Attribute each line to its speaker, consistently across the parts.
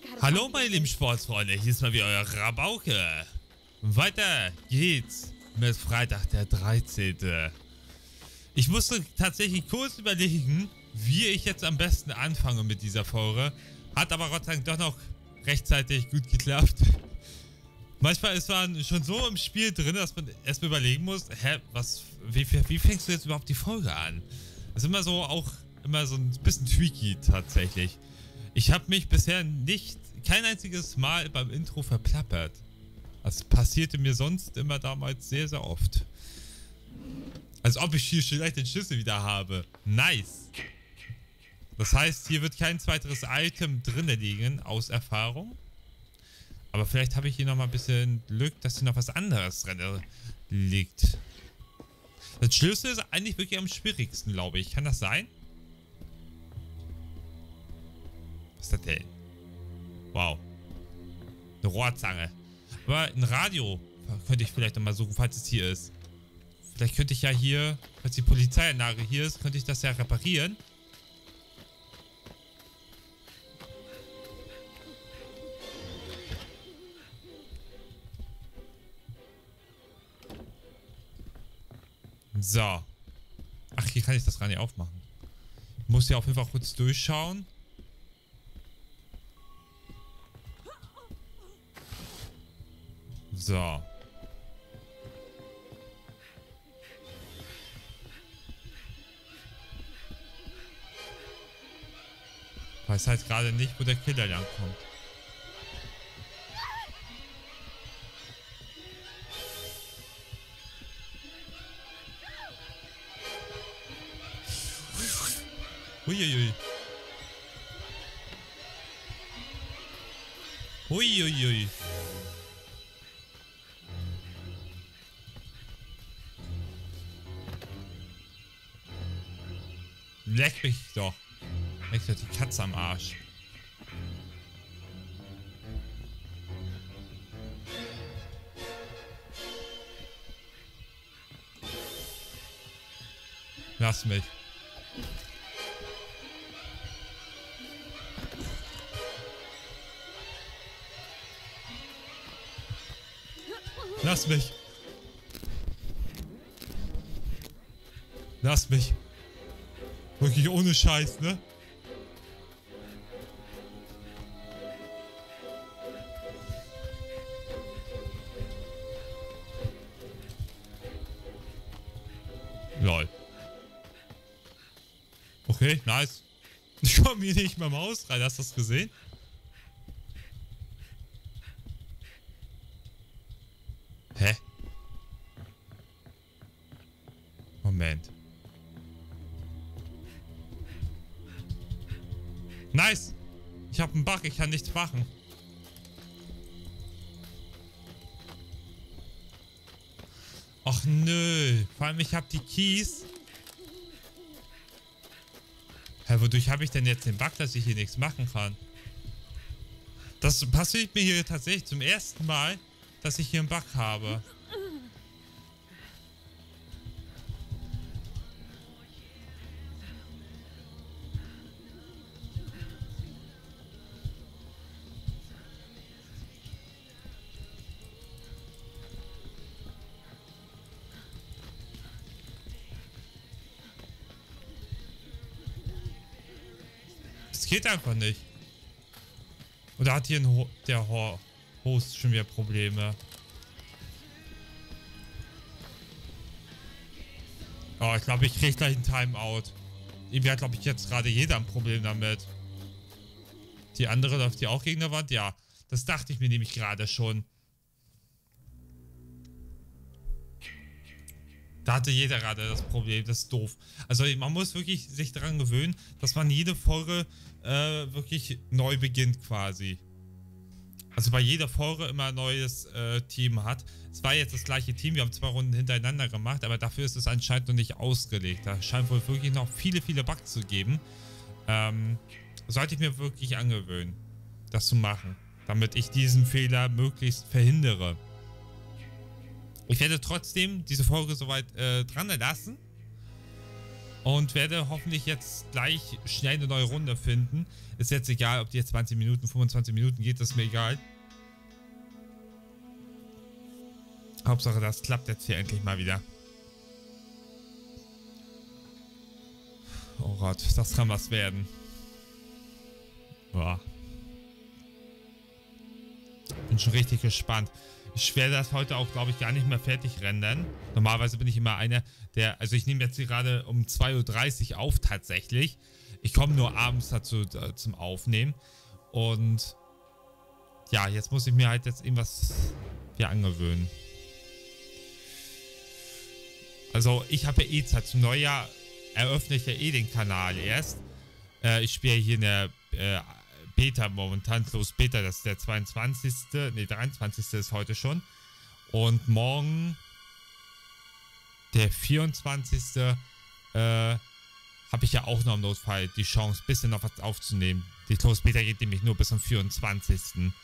Speaker 1: Hallo meine lieben Sportsfreunde, hier ist mal wieder euer Rabauke. Weiter geht's mit Freitag der 13. Ich musste tatsächlich kurz überlegen, wie ich jetzt am besten anfange mit dieser Folge. Hat aber Gott sei Dank doch noch rechtzeitig gut geklappt. Manchmal ist man schon so im Spiel drin, dass man erstmal überlegen muss, wie fängst du jetzt überhaupt die Folge an? Das ist immer so, auch immer so ein bisschen tricky tatsächlich. Ich habe mich bisher kein einziges Mal beim Intro verplappert. Das passierte mir sonst immer damals sehr, sehr oft. Als ob ich hier vielleicht den Schlüssel wieder habe. Nice. Das heißt, hier wird kein weiteres Item drin liegen, aus Erfahrung. Aber vielleicht habe ich hier nochmal ein bisschen Glück, dass hier noch was anderes drin liegt. Das Schlüssel ist eigentlich wirklich am schwierigsten, glaube ich. Kann das sein? Was ist das denn? Wow. Eine Rohrzange. Aber ein Radio könnte ich vielleicht nochmal suchen, falls es hier ist. Vielleicht könnte ich ja hier, falls die Polizeianlage hier ist, könnte ich das ja reparieren. So. Ach, hier kann ich das gar nicht aufmachen. Ich muss ja auf jeden Fall kurz durchschauen. So. Weiß halt gerade nicht, wo der Killer langkommt. Uiuiui. Uiuiui. Leck mich doch. Leck doch die Katze am Arsch. Lass mich. Lass mich. Lass mich. Wirklich ohne Scheiß, ne? Lol. Okay, nice. Ich komme hier nicht mehr Maus rein, hast du das gesehen? Hä? Moment. Nice! Ich habe einen Bug, ich kann nichts machen. Ach nö. Vor allem ich habe die Keys. Hä, wodurch habe ich denn jetzt den Bug, dass ich hier nichts machen kann? Das passiert mir hier tatsächlich zum ersten Mal, dass ich hier einen Bug habe. Das geht einfach nicht. Oder hat hier der Host schon wieder Probleme? Oh, ich glaube, ich kriege gleich ein Timeout. Irgendwie hat, glaube ich, jetzt gerade jeder ein Problem damit. Die andere läuft hier auch gegen der Wand? Ja, das dachte ich mir nämlich gerade schon. Da hatte jeder gerade das Problem, das ist doof. Also man muss wirklich sich daran gewöhnen, dass man jede Folge wirklich neu beginnt quasi. Also bei jeder Folge immer ein neues Team hat. Es war jetzt das gleiche Team, wir haben 2 Runden hintereinander gemacht, aber dafür ist es anscheinend noch nicht ausgelegt. Da scheint wohl wirklich noch viele, viele Bugs zu geben. Sollte ich mir wirklich angewöhnen, das zu machen, damit ich diesen Fehler möglichst verhindere. Ich werde trotzdem diese Folge soweit dran lassen. Und werde hoffentlich jetzt gleich schnell eine neue Runde finden. Ist jetzt egal, ob die jetzt 20 Minuten, 25 Minuten geht, das ist mir egal. Hauptsache, das klappt jetzt hier endlich mal wieder. Oh Gott, das kann was werden. Boah. Bin schon richtig gespannt. Ich werde das heute auch, glaube ich, gar nicht mehr fertig rendern. Normalerweise bin ich immer einer, der... Also ich nehme jetzt hier gerade um 2:30 Uhr auf tatsächlich. Ich komme nur abends dazu zum Aufnehmen. Und ja, jetzt muss ich mir halt jetzt irgendwas hier angewöhnen. Also ich habe ja eh Zeit. Zum Neujahr eröffne ich ja eh den Kanal erst. Ich spiele hier in der Beta momentan, Closed Beta, das ist der 22. Ne, 23. ist heute schon. Und morgen, der 24. habe ich ja auch noch im Notfall die Chance, ein bisschen noch was aufzunehmen. Die Closed Beta geht nämlich nur bis zum 24.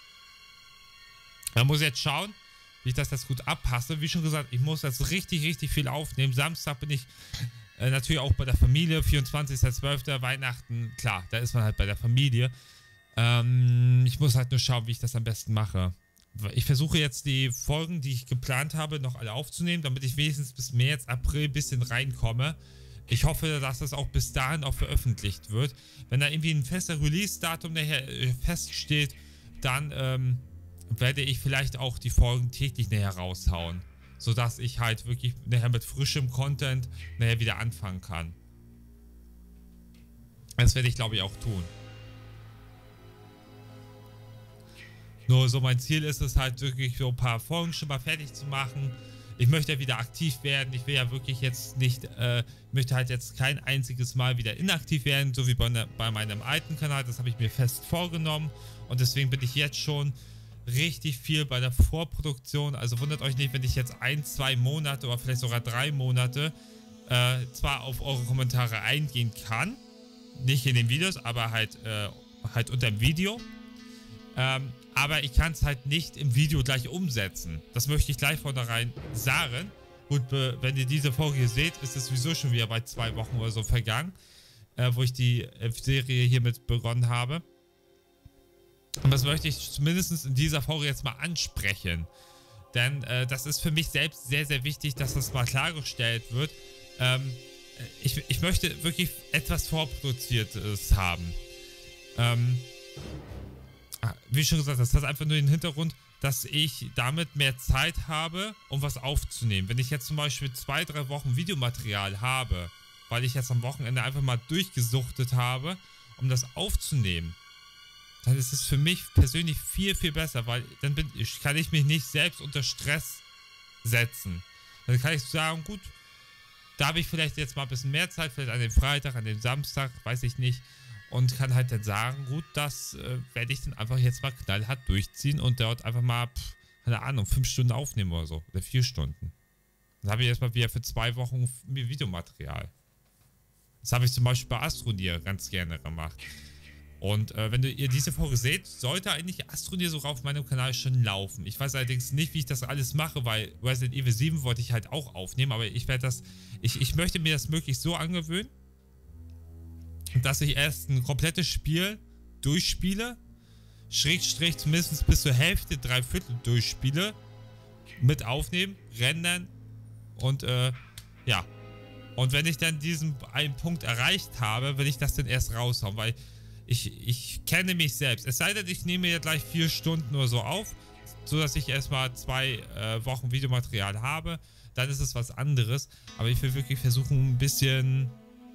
Speaker 1: Man muss jetzt schauen, wie ich das jetzt gut abpasse. Wie schon gesagt, ich muss jetzt richtig, richtig viel aufnehmen. Samstag bin ich natürlich auch bei der Familie. 24.12. Weihnachten, klar, da ist man halt bei der Familie. Ich muss halt nur schauen, wie ich das am besten mache. Ich versuche jetzt die Folgen, die ich geplant habe, noch alle aufzunehmen, damit ich wenigstens bis März, April ein bisschen reinkomme. Ich hoffe, dass das auch bis dahin auch veröffentlicht wird. Wenn da irgendwie ein fester Release-Datum nachher feststeht, dann werde ich vielleicht auch die Folgen täglich nachher raushauen. Sodass ich halt wirklich nachher mit frischem Content nachher wieder anfangen kann. Das werde ich, glaube ich, auch tun. Nur so mein Ziel ist es halt wirklich so ein paar Folgen schon mal fertig zu machen. Ich möchte ja wieder aktiv werden. Ich will ja wirklich jetzt nicht, möchte halt jetzt kein einziges Mal wieder inaktiv werden, so wie bei meinem alten Kanal. Das habe ich mir fest vorgenommen. Und deswegen bin ich jetzt schon richtig viel bei der Vorproduktion. Also wundert euch nicht, wenn ich jetzt 1, 2 Monate oder vielleicht sogar 3 Monate zwar auf eure Kommentare eingehen kann. Nicht in den Videos, aber halt unter dem Video. Aber ich kann es halt nicht im Video gleich umsetzen. Das möchte ich gleich vornherein sagen. Gut, wenn ihr diese Folge hier seht, ist es sowieso schon wieder bei 2 Wochen oder so vergangen, wo ich die Serie hiermit begonnen habe. Und das möchte ich zumindest in dieser Folge jetzt mal ansprechen. Denn das ist für mich selbst sehr, sehr wichtig, dass das mal klargestellt wird. Ich möchte wirklich etwas Vorproduziertes haben. Wie schon gesagt, das hat einfach nur den Hintergrund, dass ich damit mehr Zeit habe, um was aufzunehmen. Wenn ich jetzt zum Beispiel 2, 3 Wochen Videomaterial habe, weil ich jetzt am Wochenende einfach mal durchgesuchtet habe, um das aufzunehmen, dann ist es für mich persönlich viel, viel besser, weil dann kann ich mich nicht selbst unter Stress setzen. Dann kann ich sagen, gut, da habe ich vielleicht jetzt mal ein bisschen mehr Zeit, vielleicht an dem Freitag, an dem Samstag, weiß ich nicht. Und kann halt dann sagen, gut, das werde ich dann einfach jetzt mal knallhart durchziehen und dort einfach mal, keine Ahnung, 5 Stunden aufnehmen oder so. Oder 4 Stunden. Dann habe ich erstmal wieder für 2 Wochen Videomaterial. Das habe ich zum Beispiel bei Astronier ganz gerne gemacht. Und wenn ihr diese Folge seht, sollte eigentlich Astronier sogar auf meinem Kanal schon laufen. Ich weiß allerdings nicht, wie ich das alles mache, weil Resident Evil 7 wollte ich halt auch aufnehmen, aber ich werde das, ich möchte mir das möglichst so angewöhnen, dass ich erst ein komplettes Spiel durchspiele, Schrägstrich zumindest bis zur Hälfte, 3/4 durchspiele, mit aufnehmen, rendern und ja. Und wenn ich dann diesen einen Punkt erreicht habe, will ich das dann erst raushauen, weil ich kenne mich selbst. Es sei denn, ich nehme ja gleich 4 Stunden oder so auf, sodass ich erstmal 2 Wochen Videomaterial habe, dann ist es was anderes. Aber ich will wirklich versuchen, ein bisschen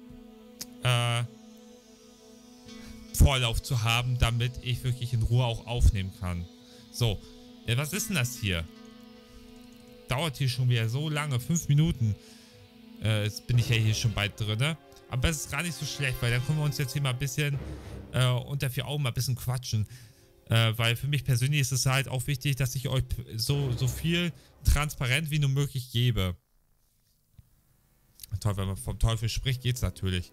Speaker 1: Vorlauf zu haben, damit ich wirklich in Ruhe auch aufnehmen kann. So, was ist denn das hier? Dauert hier schon wieder so lange, 5 Minuten. Jetzt bin ich ja hier schon bald drin. Aber es ist gar nicht so schlecht, weil dann können wir uns jetzt hier mal ein bisschen unter 4 Augen mal ein bisschen quatschen. Weil für mich persönlich ist es halt auch wichtig, dass ich euch so viel transparent wie nur möglich gebe. Toll, wenn man vom Teufel spricht, geht's natürlich.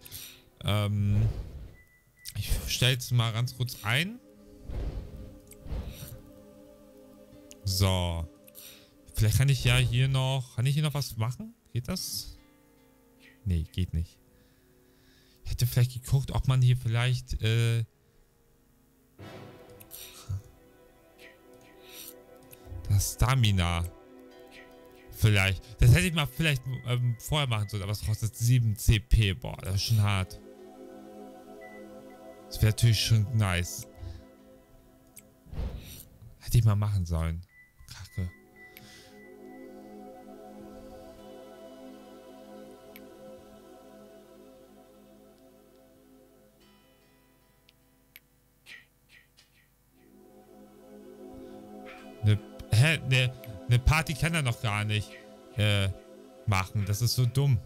Speaker 1: Ich stelle es mal ganz kurz ein. So. Vielleicht kann ich hier noch was machen? Geht das? Nee, geht nicht. Hätte vielleicht geguckt, ob man hier vielleicht, das Stamina. Vielleicht. Das hätte ich mal vielleicht vorher machen sollen, aber es kostet 7 CP. Boah, das ist schon hart. Das wäre natürlich schon nice. Hätte ich mal machen sollen. Kacke. Eine Party kann er noch gar nicht machen. Das ist so dumm.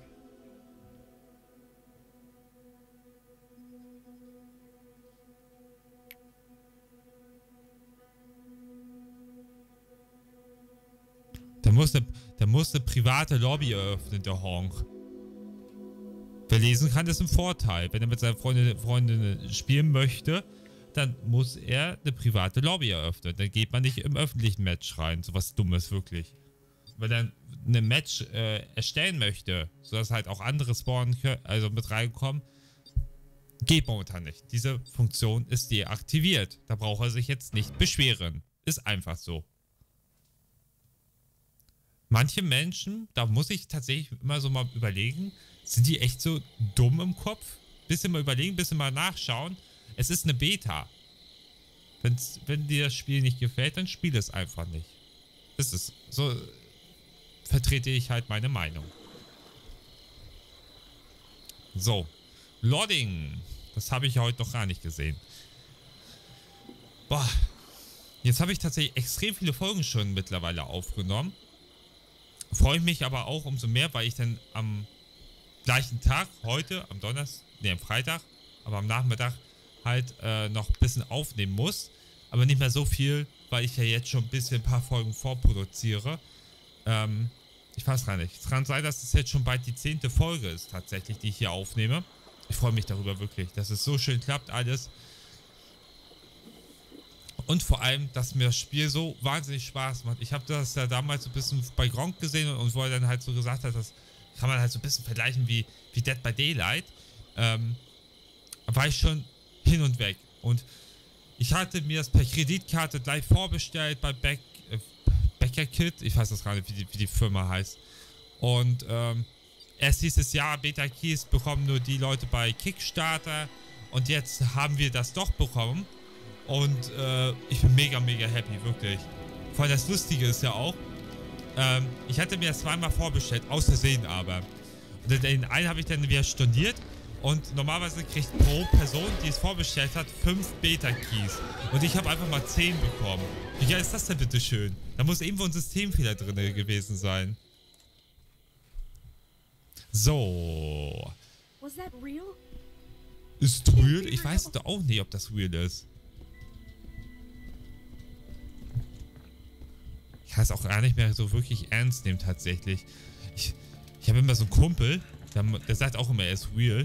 Speaker 1: Der muss eine private Lobby eröffnen, der Honk. Wer lesen kann, ist ein Vorteil. Wenn er mit seinen Freundinnen spielen möchte, dann muss er eine private Lobby eröffnen. Dann geht man nicht im öffentlichen Match rein. So was Dummes, wirklich. Wenn er eine Match erstellen möchte, sodass halt auch andere spawnen können, also mit reinkommen, geht momentan nicht. Diese Funktion ist deaktiviert. Da braucht er sich jetzt nicht beschweren. Ist einfach so. Manche Menschen, da muss ich tatsächlich immer so mal überlegen, sind die echt so dumm im Kopf? Bisschen mal überlegen, bisschen mal nachschauen. Es ist eine Beta. Wenn dir das Spiel nicht gefällt, dann spiel es einfach nicht. Das ist so, vertrete ich halt meine Meinung. So, Loading. Das habe ich ja heute noch gar nicht gesehen. Boah. Jetzt habe ich tatsächlich extrem viele Folgen schon mittlerweile aufgenommen. Freue ich mich aber auch umso mehr, weil ich dann am gleichen Tag, heute, am Donnerstag, ne, am Freitag, aber am Nachmittag halt noch ein bisschen aufnehmen muss. Aber nicht mehr so viel, weil ich ja jetzt schon ein paar Folgen vorproduziere. Ich weiß gar nicht. Es kann sein, dass es jetzt schon bald die 10. Folge ist tatsächlich, die ich hier aufnehme. Ich freue mich darüber wirklich, dass es so schön klappt alles. Und vor allem, dass mir das Spiel so wahnsinnig Spaß macht. Ich habe das ja damals so ein bisschen bei Gronkh gesehen und wo er dann halt so gesagt hat, das kann man halt so ein bisschen vergleichen wie Dead by Daylight. War ich schon hin und weg. Und ich hatte mir das per Kreditkarte gleich vorbestellt bei Bäcker Kit. Ich weiß das gar nicht, wie die Firma heißt. Und erst hieß es, ja, Beta Keys bekommen nur die Leute bei Kickstarter. Und jetzt haben wir das doch bekommen. Und ich bin mega, mega happy, wirklich. Vor allem das Lustige ist ja auch, ich hatte mir das zweimal vorbestellt, aus Versehen aber. Und den einen habe ich dann wieder storniert. Und normalerweise kriegt pro Person, die es vorbestellt hat, 5 Beta-Keys. Und ich habe einfach mal 10 bekommen. Wie geil ist das denn bitte schön? Da muss irgendwo ein Systemfehler drin gewesen sein. So. Ist real? Ich weiß doch auch nicht, ob das real ist. Ich kann es auch gar nicht mehr so wirklich ernst nehmen tatsächlich. Ich habe immer so einen Kumpel, der sagt auch immer, er ist real.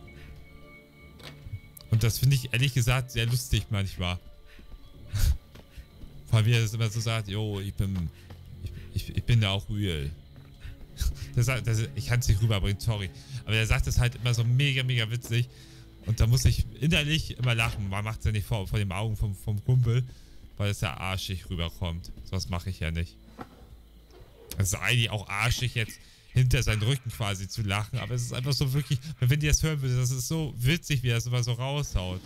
Speaker 1: Und das finde ich ehrlich gesagt sehr lustig manchmal. Vor allem wie er das immer so sagt, jo, ich bin da auch real. Ich kann es nicht rüberbringen, sorry. Aber er sagt das halt immer so mega, mega witzig. Und da muss ich innerlich immer lachen. Man macht es ja nicht vor den Augen vom Kumpel, weil es ja arschig rüberkommt. Sowas mache ich ja nicht. Es ist eigentlich auch arschig jetzt hinter seinen Rücken quasi zu lachen, aber es ist einfach so wirklich, wenn ihr das hören würdet, das ist so witzig, wie er das immer so raushaut.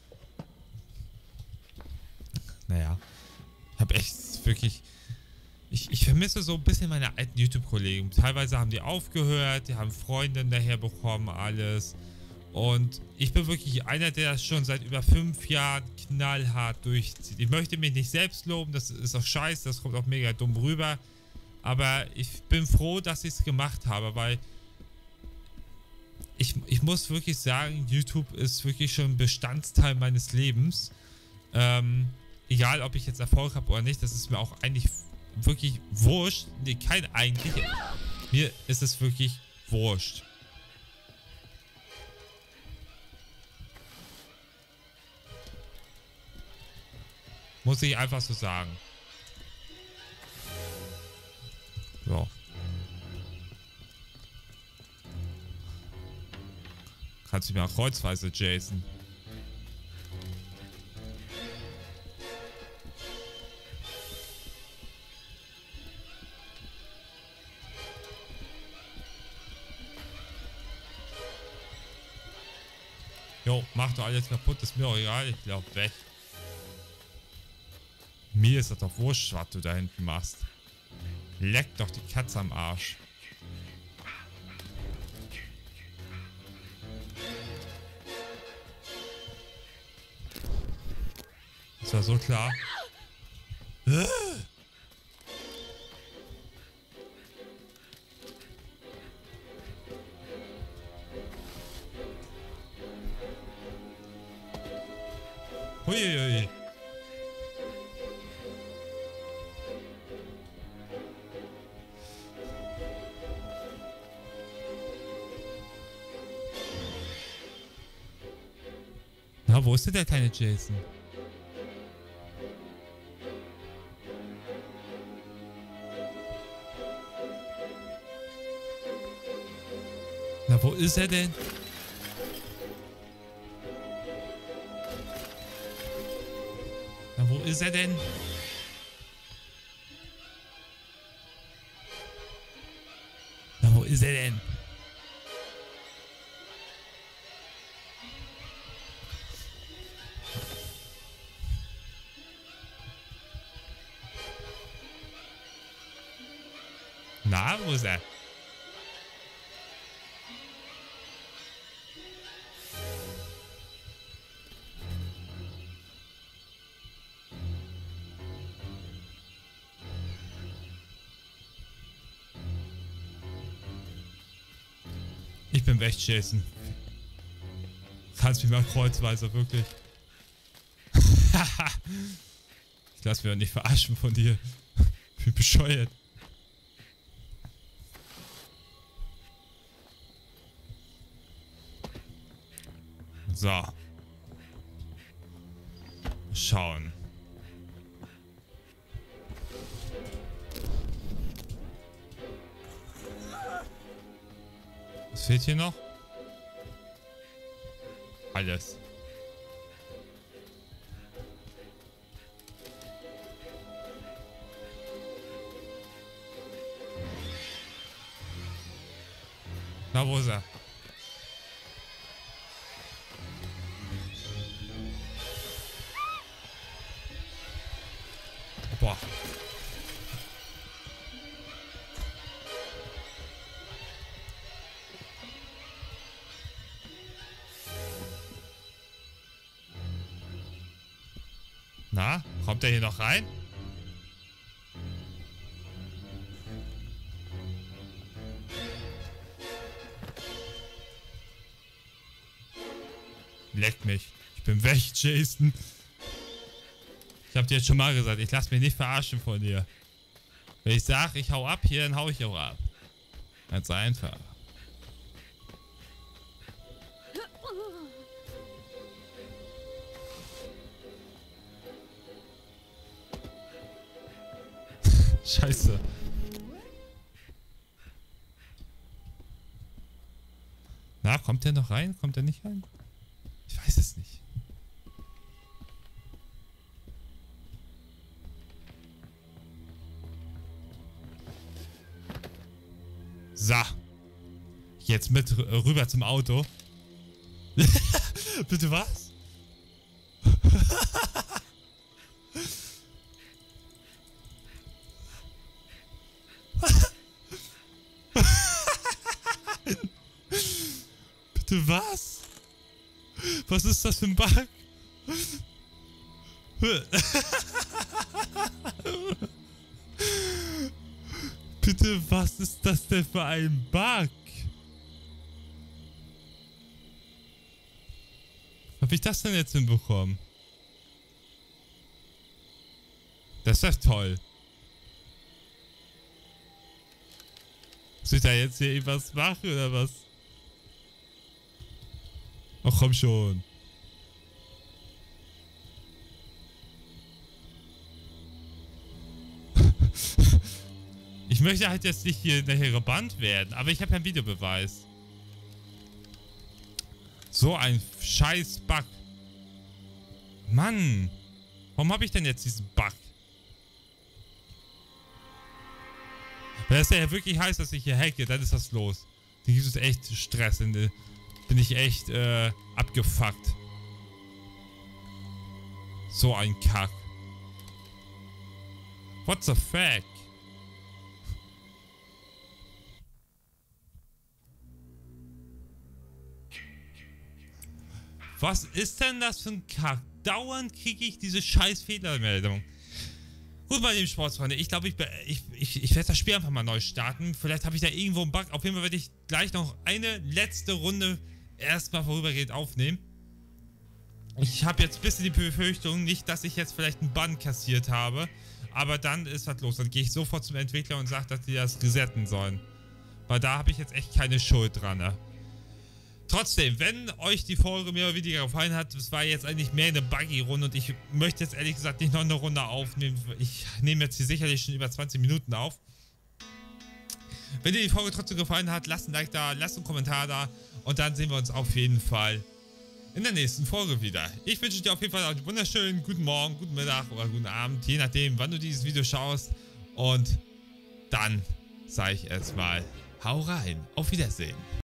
Speaker 1: Naja, ich habe echt wirklich, ich vermisse so ein bisschen meine alten YouTube-Kollegen. Teilweise haben die aufgehört, die haben Freundinnen daher bekommen, alles. Und ich bin wirklich einer, der das schon seit über 5 Jahren knallhart durchzieht. Ich möchte mich nicht selbst loben, das ist auch scheiße, das kommt auch mega dumm rüber. Aber ich bin froh, dass ich es gemacht habe, weil ich muss wirklich sagen, YouTube ist wirklich schon ein Bestandteil meines Lebens. Egal, ob ich jetzt Erfolg habe oder nicht, das ist mir auch eigentlich wirklich wurscht. Nee, kein eigentlich. Mir ist es wirklich wurscht. Muss ich einfach so sagen. So. Kannst du mir auch kreuzweise, Jason. Jo, mach doch alles kaputt, ist mir auch egal, ich glaub weg. Mir ist das doch wurscht, was du da hinten machst. Leck doch die Katze am Arsch. Das war so klar. Huiuiui. Na, wo ist denn der kleine Jason? Na, wo ist er denn? Na, wo ist er denn? Na, wo ist er denn? Na, wo ist er? Ich bin weg, Jason. Kannst mich mal kreuzweise, wirklich. Ich lass mich doch nicht verarschen von dir. Ich bin bescheuert. So. Schauen. Was fehlt hier noch? Alles. Na, wo ist er? Boah. Na, kommt er hier noch rein? Leck mich. Ich bin weg, Jason. Ich hab dir jetzt schon mal gesagt, ich lass mich nicht verarschen von dir. Wenn ich sag, ich hau ab hier, dann hau ich auch ab. Ganz einfach. Scheiße. Na, kommt der noch rein? Kommt der nicht rein? Ich weiß es nicht. So. Jetzt mit rüber zum Auto. Bitte was? Bitte was? Was ist das für ein Bug? Bitte, was ist das denn für ein Bug? Hab ich das denn jetzt hinbekommen? Das ist doch toll. Muss ich da jetzt hier irgendwas machen oder was? Ach komm schon. Ich möchte halt jetzt nicht hier nachher gebannt werden, aber ich habe ja einen Videobeweis. So ein scheiß Bug. Mann. Warum habe ich denn jetzt diesen Bug? Wenn es ja wirklich heißt, dass ich hier hacke, dann ist das los. Dann gibt es echt Stress. Dann bin ich echt abgefuckt. So ein Kack. What the fuck? Was ist denn das für ein Kack? Dauernd kriege ich diese scheiß Fehlermeldung. Gut, meine lieben Sportsfreunde, ich glaube, ich werde das Spiel einfach mal neu starten. Vielleicht habe ich da irgendwo einen Bug. Auf jeden Fall werde ich gleich noch eine letzte Runde erstmal vorübergehend aufnehmen. Ich habe jetzt ein bisschen die Befürchtung, nicht, dass ich jetzt vielleicht einen Bann kassiert habe. Aber dann ist was los. Dann gehe ich sofort zum Entwickler und sage, dass die das resetten sollen. Weil da habe ich jetzt echt keine Schuld dran, ne? Trotzdem, wenn euch die Folge mehr oder weniger gefallen hat, es war jetzt eigentlich mehr eine Buggy-Runde und ich möchte jetzt ehrlich gesagt nicht noch eine Runde aufnehmen. Ich nehme jetzt hier sicherlich schon über 20 Minuten auf. Wenn dir die Folge trotzdem gefallen hat, lasst ein Like da, lasst einen Kommentar da und dann sehen wir uns auf jeden Fall in der nächsten Folge wieder. Ich wünsche dir auf jeden Fall einen wunderschönen guten Morgen, guten Mittag oder guten Abend, je nachdem, wann du dieses Video schaust. Und dann sage ich erstmal, hau rein, auf Wiedersehen.